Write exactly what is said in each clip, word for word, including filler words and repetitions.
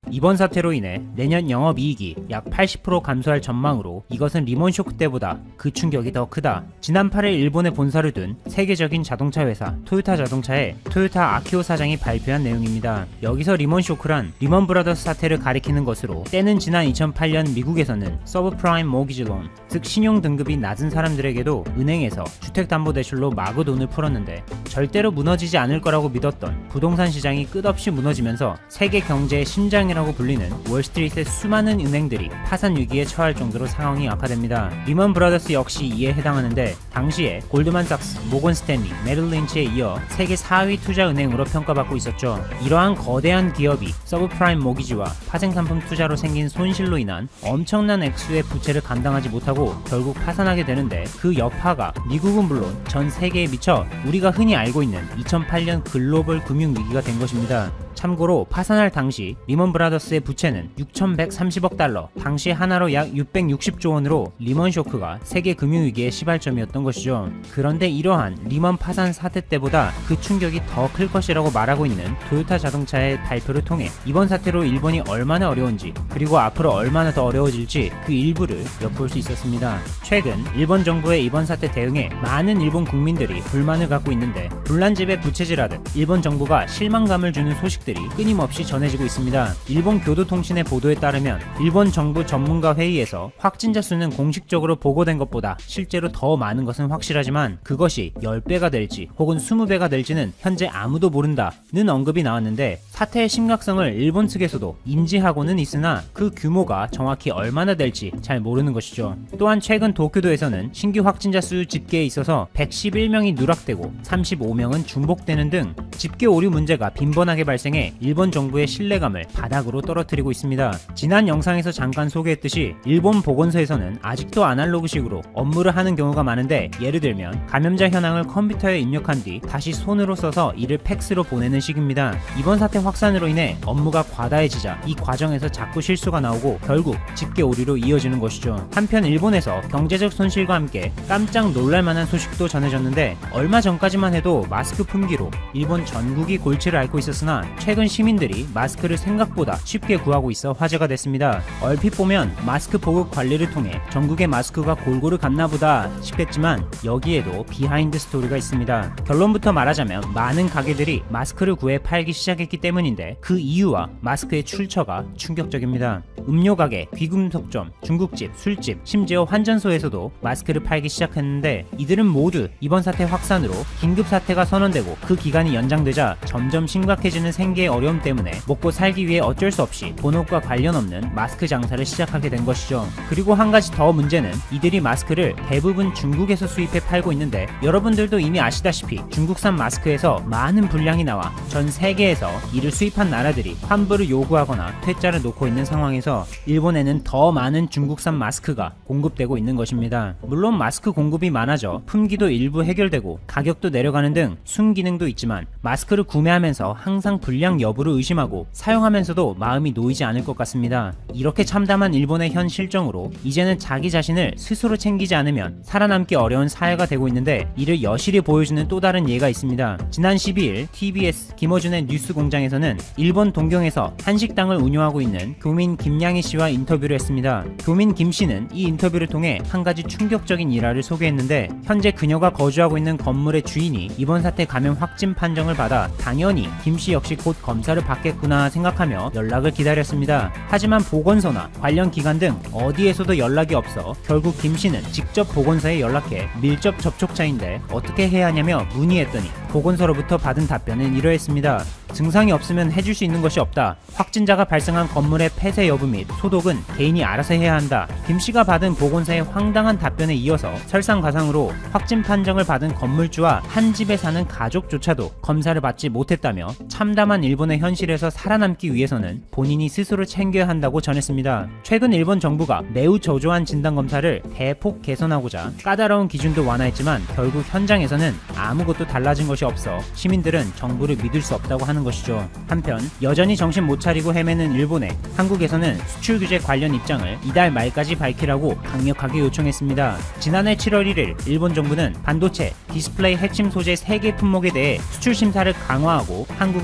이번 사태로 인해 내년 영업이익이 약 팔십 퍼센트 감소할 전망으로 이것은 리먼 쇼크 때보다 그 충격이 더 크다. 지난 팔 일 일본에 본사를 둔 세계적인 자동차 회사 토요타 자동차의 토요타 아키오 사장이 발표한 내용입니다. 여기서 리먼 쇼크란 리먼 브라더스 사태를 가리키는 것으로, 때는 지난 이천팔 년 미국에서는 서브프라임 모기지 론, 즉 신용 등급이 낮은 사람들에게도 은행에서 주택담보대출로 마구 돈을 풀었는데 절대로 무너지지 않을 거라고 믿었던 부동산 시장이 끝없이 무너지면서 세계 경제의 심장이라고 불리는 월스트리트의 수많은 은행들이 파산 위기에 처할 정도로 상황이 악화됩니다. 리먼 브라더스 역시 이에 해당하는데, 당시에 골드만삭스, 모건 스탠리, 메릴 린치에 이어 세계 사 위 투자은행으로 평가받고 있었죠. 이러한 거대한 기업이 서브프라임 모기지와 파생상품 투자로 생긴 손실로 인한 엄청난 액수의 부채를 감당하지 못하고 결국 파산하게 되는데, 그 여파가 미국은 물론 전 세계에 미쳐 우리가 흔히 알고 있는 이천팔 년 글로벌 금융위기가 된 것입니다. 참고로 파산할 당시 리먼 브라더스의 부채는 육천백삼십억 달러, 당시 하나로 약 육백육십조 원으로 리먼 쇼크가 세계 금융위기의 시발점이었던 것이죠. 그런데 이러한 리먼 파산 사태 때보다 그 충격이 더 클 것이라고 말하고 있는 토요타 자동차의 발표를 통해 이번 사태로 일본이 얼마나 어려운지, 그리고 앞으로 얼마나 더 어려워질지 그 일부를 엿볼 수 있었습니다. 최근 일본 정부의 이번 사태 대응에 많은 일본 국민들이 불만을 갖고 있는데, 불난집에 부채질하듯 일본 정부가 실망감을 주는 소식들이 끊임없이 전해지고 있습니다. 일본 교도통신의 보도에 따르면 일본 정부 전문가 회의에서 확진자 수는 공식적으로 보고된 것보다 실제로 더 많은 것은 확실하지만 그것이 십 배가 될지 혹은 이십 배가 될지는 현재 아무도 모른다는 언급이 나왔는데, 사태의 심각성을 일본 측에서도 인지하고는 있으나 그 규모가 정확히 얼마나 될지 잘 모르는 것이죠. 또한 최근 도쿄도에서는 신규 확진자 수 집계에 있어서 백십일 명이 누락되고 삼십오 명은 중복되는 등 집계 오류 문제가 빈번하게 발생해 일본 정부의 신뢰감을 바닥으로 떨어뜨리고 있습니다. 지난 영상에서 잠깐 소개했듯이 일본 보건소에서는 아직도 아날로그식으로 업무를 하는 경우가 많은데, 예를 들면 감염자 현황을 컴퓨터에 입력한 뒤 다시 손으로 써서 이를 팩스로 보내는 식입니다. 이번 사태 확산으로 인해 업무가 과다해지자 이 과정에서 자꾸 실수가 나오고 결국 집계 오류로 이어지는 것이죠. 한편 일본에서 경제적 손실과 함께 깜짝 놀랄만한 소식도 전해졌는데, 얼마 전까지만 해도 마스크 품귀로 일본 전국이 골치를 앓고 있었으나 최근 시민들이 마스크를 생각보다 쉽게 구하고 있어 화제가 됐습니다. 얼핏 보면 마스크 보급 관리를 통해 전국의 마스크가 골고루 갔나보다 싶겠지만 여기에도 비하인드 스토리가 있습니다. 결론부터 말하자면 많은 가게들이 마스크를 구해 팔기 시작했기 때문인데, 그 이유와 마스크의 출처가 충격적입니다. 음료 가게, 귀금속점, 중국집, 술집, 심지어 환전소에서도 마스크를 팔기 시작했는데, 이들은 모두 이번 사태 확산으로 긴급사태가 선언되고 그 기간이 연장되자 점점 심각해지는 생계의 어려움 때문에 먹고 살기 위해 어쩔 수 없이 본업과 관련 없는 마스크 장사를 시작하게 된 것이죠. 그리고 한 가지 더 문제는 이들이 마스크를 대부분 중국에서 수입해 팔고 있는데, 여러분들도 이미 아시다시피 중국산 마스크에서 많은 분량이 나와 전 세계에서 이를 수입한 나라들이 환불을 요구하거나 퇴짜를 놓고 있는 상황에서 일본에는 더 많은 중국산 마스크가 공급되고 있는 것입니다. 물론 마스크 공급이 많아져 품귀도 일부 해결되고 가격도 내려가는 등 순기능도 있지만, 마스크를 구매하면서 항상 불량 여부를 의심하고 사용하면서도 마음이 놓이지 않을 것 같습니다. 이렇게 참담한 일본의 현 실정으로 이제는 자기 자신을 스스로 챙기지 않으면 살아남기 어려운 사회가 되고 있는데, 이를 여실히 보여주는 또 다른 예가 있습니다. 지난 십이일 티비에스 김어준의 뉴스공장에서는 일본 동경에서 한식당을 운영하고 있는 교민 김양희 씨와 인터뷰를 했습니다. 교민 김 씨는 이 인터뷰를 통해 한 가지 충격적인 일화를 소개했는데, 현재 그녀가 거주하고 있는 건물의 주인이 이번 사태 감염 확진 판정을 받아 당연히 김 씨 역시 곧 검사를 받겠구나 생각하며 연락을 기다렸습니다. 하지만 보건소나 관련 기관 등 어디에서도 연락이 없어 결국 김 씨는 직접 보건소에 연락해 밀접 접촉자인데 어떻게 해야 하냐며 문의했더니 보건소로부터 받은 답변은 이러했습니다. 증상이 없으면 해줄 수 있는 것이 없다. 확진자가 발생한 건물의 폐쇄 여부 및 소독은 개인이 알아서 해야 한다. 김 씨가 받은 보건소의 황당한 답변에 이어서 설상가상으로 확진 판정을 받은 건물주와 한 집에 사는 가족조차도 검사를 받지 못했다며, 참담한 일본의 현실에서 살아남기 위해서는 본인이 스스로 챙겨야 한다고 전했습니다. 최근 일본 정부가 매우 저조한 진단검사를 대폭 개선하고자 까다로운 기준도 완화했지만 결국 현장에서는 아무것도 달라진 것이 없어 시민들은 정부를 믿을 수 없다고 하는 것이죠. 한편 여전히 정신 못 차리고 헤매는 일본에 한국에서는 수출 규제 관련 입장을 이달 말까지 밝히라고 강력하게 요청했습니다. 지난해 칠월 일일 일본 정부는 반도체, 디스플레이 핵심 소재 세 개 품목에 대해 수출 심사를 강화하고 한국을 화이트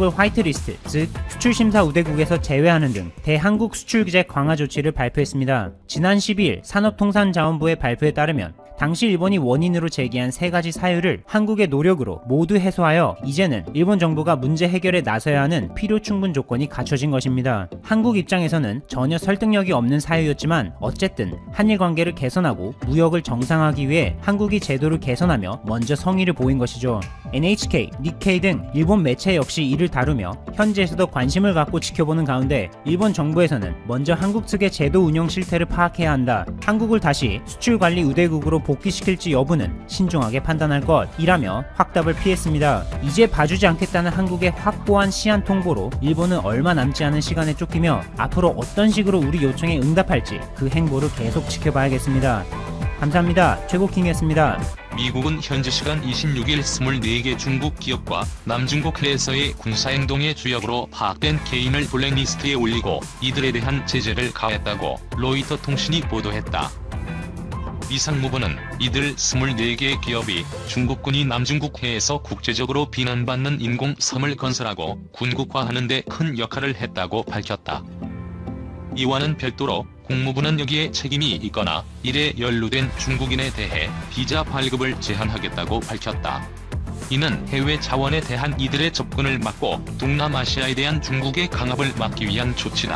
블랙리스트, 즉 수출심사 우대국에서 제외하는 등 대한국 수출규제 강화 조치를 발표했습니다. 지난 십이일 산업통상자원부의 발표에 따르면 당시 일본이 원인으로 제기한 세 가지 사유를 한국의 노력으로 모두 해소하여 이제는 일본 정부가 문제 해결에 나서야 하는 필요 충분 조건이 갖춰진 것입니다. 한국 입장에서는 전혀 설득력이 없는 사유였지만 어쨌든 한일 관계를 개선하고 무역을 정상화하기 위해 한국이 제도를 개선하며 먼저 성의를 보인 것이죠. 엔에이치케이, 니케이 등 일본 매체 역시 이를 다루며 현지에서도 관심을 갖고 지켜보는 가운데 일본 정부에서는 먼저 한국 측의 제도 운영 실태를 파악해야 한다. 한국을 다시 수출관리 우대국으로 복귀시킬지 여부는 신중하게 판단할 것이라며 확답을 피했습니다. 이제 봐주지 않겠다는 한국의 확고한 시한 통보로 일본은 얼마 남지 않은 시간에 쫓기며 앞으로 어떤 식으로 우리 요청에 응답할지 그 행보를 계속 지켜봐야겠습니다. 감사합니다. 최고킹이었습니다. 미국은 현지 시간 이십육일 이십사 개 중국 기업과 남중국 해에서의 군사행동의 주역으로 파악된 개인을 블랙리스트에 올리고 이들에 대한 제재를 가했다고 로이터 통신이 보도했다. 이 상무부는 이들 이십사 개 기업이 중국군이 남중국 해에서 국제적으로 비난받는 인공섬을 건설하고 군국화하는 데 큰 역할을 했다고 밝혔다. 이와는 별도로 국무부는 여기에 책임이 있거나 이에 연루된 중국인에 대해 비자 발급을 제한하겠다고 밝혔다. 이는 해외 자원에 대한 이들의 접근을 막고 동남아시아에 대한 중국의 강압을 막기 위한 조치다.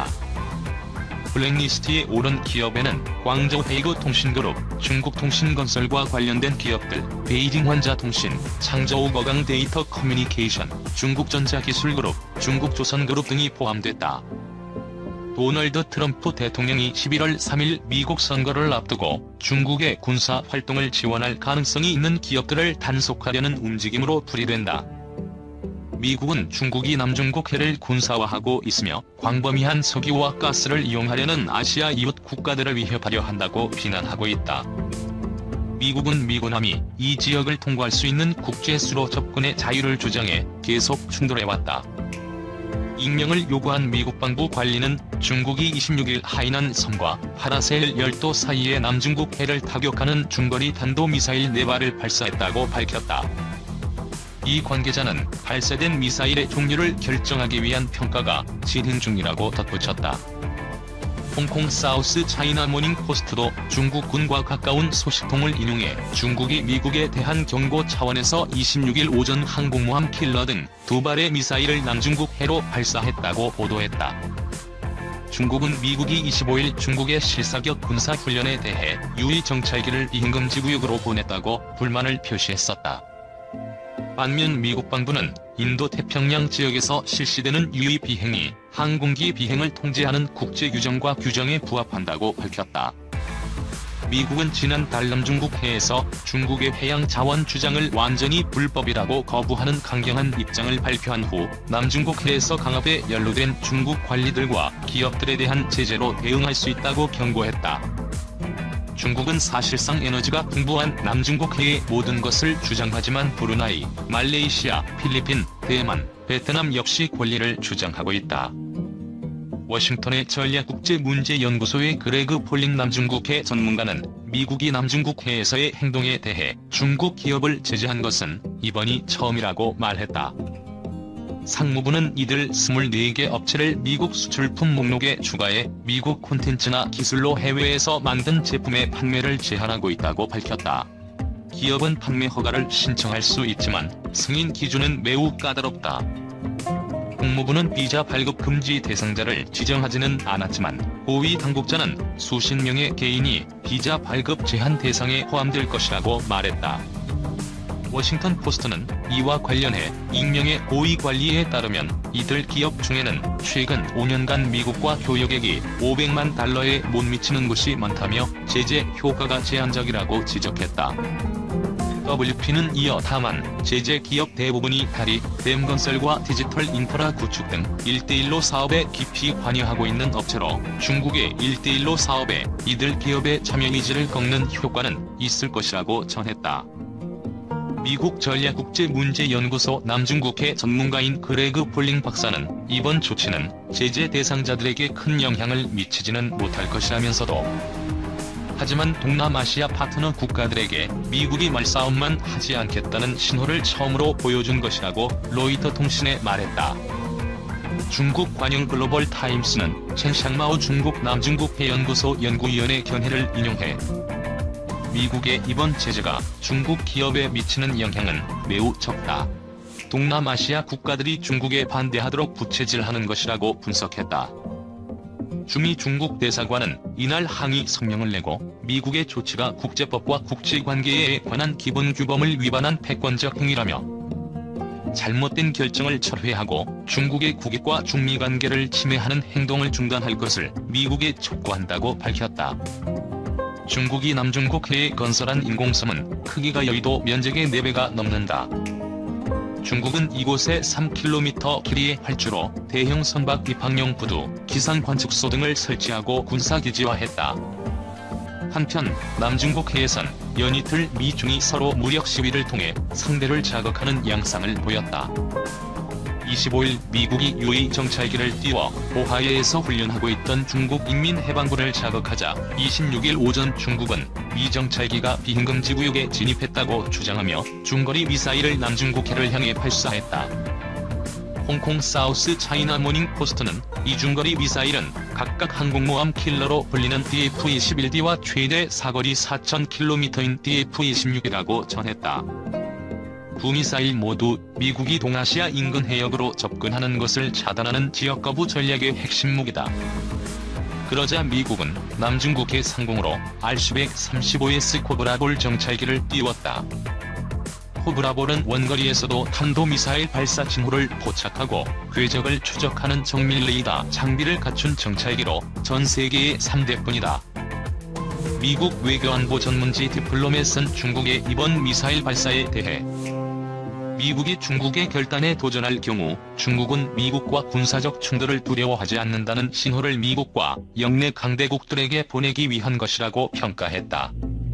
블랙리스트에 오른 기업에는 광저우 헤이거 통신그룹, 중국통신건설과 관련된 기업들, 베이징 환자통신, 창저우 거강 데이터 커뮤니케이션, 중국전자기술그룹, 중국조선그룹 등이 포함됐다. 도널드 트럼프 대통령이 십일월 삼일 미국 선거를 앞두고 중국의 군사 활동을 지원할 가능성이 있는 기업들을 단속하려는 움직임으로 풀이된다. 미국은 중국이 남중국 해를 군사화하고 있으며 광범위한 석유와 가스를 이용하려는 아시아 이웃 국가들을 위협하려 한다고 비난하고 있다. 미국은 미군함이 이 지역을 통과할 수 있는 국제수로 접근의 자유를 주장해 계속 충돌해왔다. 익명을 요구한 미국 방부 관리는 중국이 이십육일 하이난 섬과 파라셀 열도 사이의 남중국 해를 타격하는 중거리 탄도미사일 네 발을 발사했다고 밝혔다. 이 관계자는 발사된 미사일의 종류를 결정하기 위한 평가가 진행 중이라고 덧붙였다. 홍콩 사우스 차이나 모닝 포스트도 중국군과 가까운 소식통을 인용해 중국이 미국에 대한 경고 차원에서 이십육일 오전 항공모함 킬러 등 두 발의 미사일을 남중국 해로 발사했다고 보도했다. 중국은 미국이 이십오일 중국의 실사격 군사훈련에 대해 유의 정찰기를 비행금지 구역으로 보냈다고 불만을 표시했었다. 반면 미국 방부는 인도 태평양 지역에서 실시되는 유의 비행이 항공기 비행을 통제하는 국제 규정과 규정에 부합한다고 밝혔다. 미국은 지난달 남중국 해에서 중국의 해양 자원 주장을 완전히 불법이라고 거부하는 강경한 입장을 발표한 후 남중국 해에서 강압에 연루된 중국 관리들과 기업들에 대한 제재로 대응할 수 있다고 경고했다. 중국은 사실상 에너지가 풍부한 남중국 해의 모든 것을 주장하지만 브루나이, 말레이시아, 필리핀, 대만, 베트남 역시 권리를 주장하고 있다. 워싱턴의 전략국제문제연구소의 그레그 폴링 남중국해 전문가는 미국이 남중국 해에서의 행동에 대해 중국 기업을 제재한 것은 이번이 처음이라고 말했다. 상무부는 이들 이십사 개 업체를 미국 수출품 목록에 추가해 미국 콘텐츠나 기술로 해외에서 만든 제품의 판매를 제한하고 있다고 밝혔다. 기업은 판매 허가를 신청할 수 있지만 승인 기준은 매우 까다롭다. 국무부는 비자 발급 금지 대상자를 지정하지는 않았지만 고위 당국자는 수십 명의 개인이 비자 발급 제한 대상에 포함될 것이라고 말했다. 워싱턴 포스트는 이와 관련해 익명의 고위 관리에 따르면 이들 기업 중에는 최근 오 년간 미국과 교역액이 오백만 달러에 못 미치는 곳이 많다며 제재 효과가 제한적이라고 지적했다. 더블유피는 이어 다만 제재 기업 대부분이 다리, 댐 건설과 디지털 인프라 구축 등 일 대 일로 사업에 깊이 관여하고 있는 업체로 중국의 일 대 일로 사업에 이들 기업의 참여 의지를 꺾는 효과는 있을 것이라고 전했다. 미국 전략국제문제연구소 남중국해 전문가인 그레그 폴링 박사는 이번 조치는 제재 대상자들에게 큰 영향을 미치지는 못할 것이라면서도 하지만 동남아시아 파트너 국가들에게 미국이 말싸움만 하지 않겠다는 신호를 처음으로 보여준 것이라고 로이터 통신에 말했다. 중국 관영 글로벌 타임스는 첸샹마오 중국 남중국해 연구소 연구위원의 견해를 인용해 미국의 이번 제재가 중국 기업에 미치는 영향은 매우 적다. 동남아시아 국가들이 중국에 반대하도록 부채질하는 것이라고 분석했다. 주미 중국 대사관은 이날 항의 성명을 내고 미국의 조치가 국제법과 국제관계에 관한 기본 규범을 위반한 패권적 행위라며 잘못된 결정을 철회하고 중국의 국익과 중미 관계를 침해하는 행동을 중단할 것을 미국에 촉구한다고 밝혔다. 중국이 남중국해에 건설한 인공섬은 크기가 여의도 면적의 네 배가 넘는다. 중국은 이곳에 삼 킬로미터 길이의 활주로, 대형 선박 입항용 부두, 기상 관측소 등을 설치하고 군사기지화했다. 한편 남중국해에선 연이틀 미중이 서로 무력 시위를 통해 상대를 자극하는 양상을 보였다. 이십오일 미국이 유에이 정찰기를 띄워 오하이오에서 훈련하고 있던 중국 인민해방군을 자극하자 이십육일 오전 중국은 미 정찰기가 비행금지 구역에 진입했다고 주장하며 중거리 미사일을 남중국해를 향해 발사했다. 홍콩 사우스 차이나 모닝 포스트는 이 중거리 미사일은 각각 항공모함 킬러로 불리는 디에프 이십일 디와 최대 사거리 사천 킬로미터인 디에프 이십육이라고 전했다. 두 미사일 모두 미국이 동아시아 인근 해역으로 접근하는 것을 차단하는 지역 거부 전략의 핵심 무기다. 그러자 미국은 남중국해 상공으로 알 백삼십오 에스 코브라볼 정찰기를 띄웠다. 코브라볼은 원거리에서도 탄도미사일 발사 징후를 포착하고 궤적을 추적하는 정밀 레이더 장비를 갖춘 정찰기로 전 세계의 삼 대뿐이다. 미국 외교안보 전문지 디플로맷은 중국의 이번 미사일 발사에 대해 미국이 중국의 결단에 도전할 경우 중국은 미국과 군사적 충돌을 두려워하지 않는다는 신호를 미국과 영내 강대국들에게 보내기 위한 것이라고 평가했다.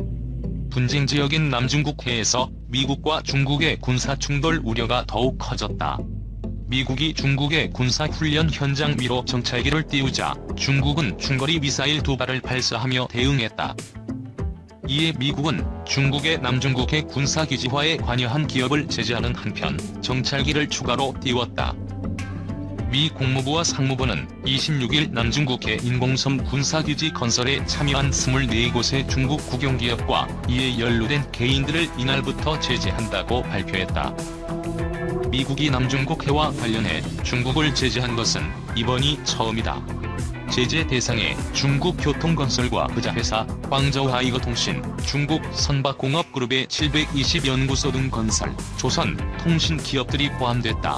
분쟁 지역인 남중국해에서 미국과 중국의 군사 충돌 우려가 더욱 커졌다. 미국이 중국의 군사훈련 현장 위로 정찰기를 띄우자 중국은 중거리 미사일 두 발을 발사하며 대응했다. 이에 미국은 중국의 남중국해 군사기지화에 관여한 기업을 제재하는 한편 정찰기를 추가로 띄웠다. 미 국무부와 상무부는 이십육일 남중국해 인공섬 군사기지 건설에 참여한 이십사 곳의 중국 국영기업과 이에 연루된 개인들을 이날부터 제재한다고 발표했다. 미국이 남중국해와 관련해 중국을 제재한 것은 이번이 처음이다. 제재 대상에 중국 교통건설과 그자회사, 광저우 하이거통신, 중국 선박공업그룹의 칠백이십 연구소 등 건설, 조선, 통신 기업들이 포함됐다.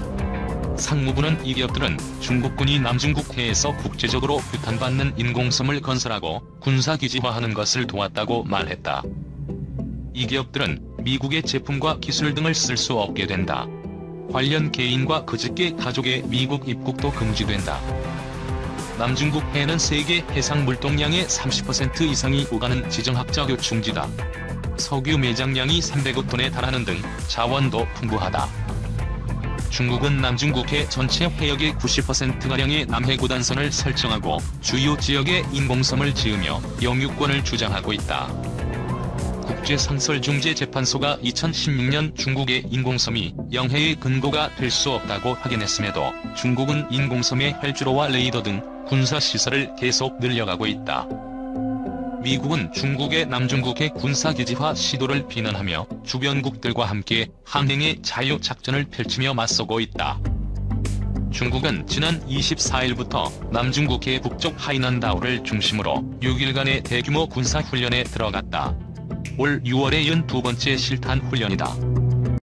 상무부는 이 기업들은 중국군이 남중국해에서 국제적으로 규탄받는 인공섬을 건설하고 군사기지화하는 것을 도왔다고 말했다. 이 기업들은 미국의 제품과 기술 등을 쓸 수 없게 된다. 관련 개인과 그직계 가족의 미국 입국도 금지된다. 남중국해는 세계 해상 물동량의 삼십 퍼센트 이상이 오가는 지정학적 요충지다. 석유 매장량이 삼백억 톤에 달하는 등 자원도 풍부하다. 중국은 남중국해 전체 해역의 구십 퍼센트가량의 남해고단선을 설정하고 주요 지역에 인공섬을 지으며 영유권을 주장하고 있다. 국제상설중재재판소가 이천십육년 중국의 인공섬이 영해의 근거가 될 수 없다고 확인했음에도 중국은 인공섬의 활주로와 레이더 등 군사시설을 계속 늘려가고 있다. 미국은 중국의 남중국해 군사기지화 시도를 비난하며 주변국들과 함께 항행의 자유작전을 펼치며 맞서고 있다. 중국은 지난 이십사일부터 남중국해 북쪽 하이난다오를 중심으로 육일간의 대규모 군사훈련에 들어갔다. 올 유월에 이은 두 번째 실탄 훈련이다.